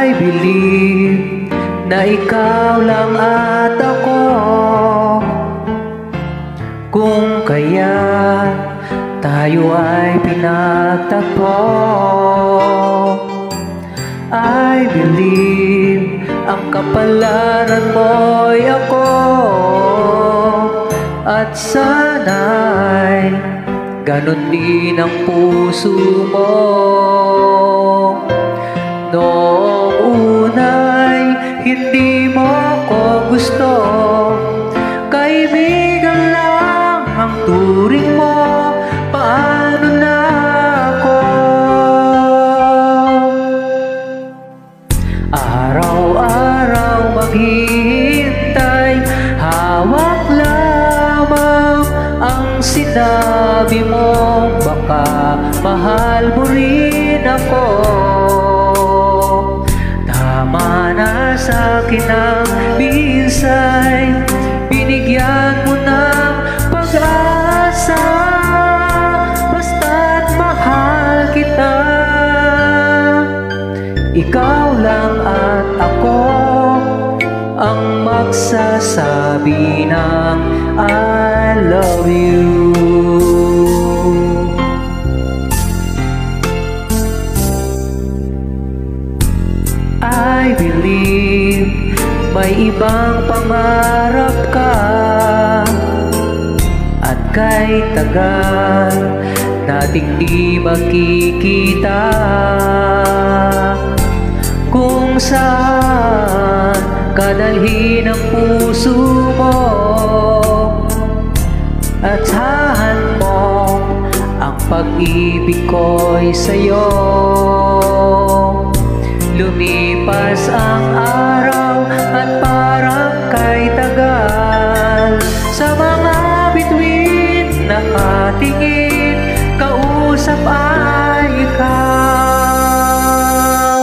I believe na ikaw lang at ako. Kung kaya tayo ay pinagtagpo, I believe ang kapalaran mo'y ako. At sana'y ganon din ang puso mo. Noong una'y hindi mo ko gusto, kaibigan lang ang turing mo. Paano na ako? Araw-araw maghihintay, hawak lamang ang sinabi mo. Baka mahal mo rin ako. Tama na sa'kin ang minsay, binigyan mo ng pag-asa. Basta't mahal kita, ikaw lang at ako ang magsasabi ng I love you. I believe may ibang pangarap ka, at kay tagal nating di magkikita. Kung saan kadalhin ang puso mo, at tahan mo ang pag-ibig ko'y sa'yo. Lumipas ang araw at parang kay tagal, sa mga bituin nakatingin, kausap ay ikaw.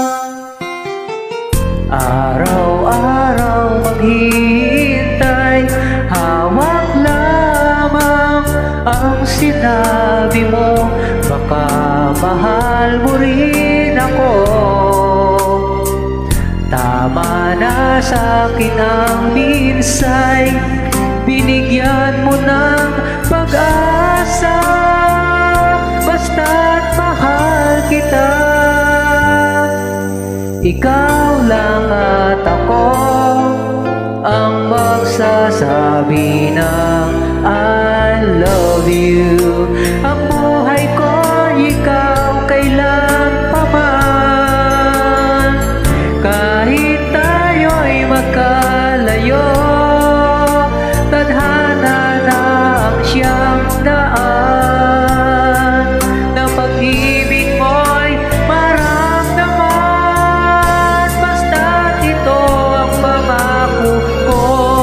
Araw-araw maghihintay, hawak lamang ang sinabi mo. Baka mahal mo rin ako. Tama na sa'kin ang minsay, binigyan mo ng pag-asa. Basta't mahal kita, ikaw lang at ako ang magsasabi ng I love you. Ang buhay ko ikaw kailan pa man, kahit tayo'y magkalayo. Tadhana na ang siyang daan, na pag-ibig mo'y maramdaman. Basta't ito ang pangako ko.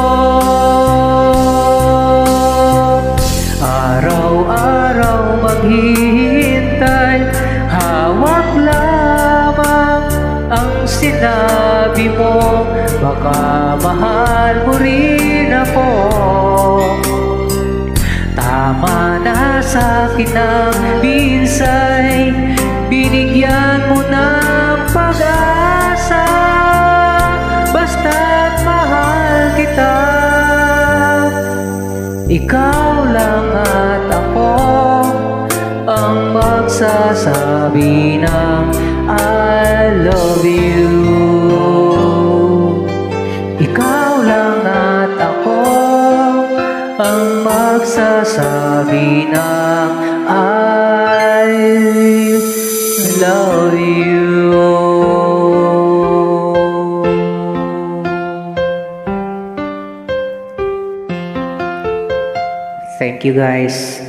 Araw-araw maghihintay, hawak lamang ang sinabi mo. Baka mahal mo rin ako. Tama na sa'kin ang minsay, binigyan mo ng pag-asa. Basta't mahal kita, ikaw lang at ako ang magsasabi ng I love you. Ikaw lang at ako ang magsasabi ng I love you. Thank you guys.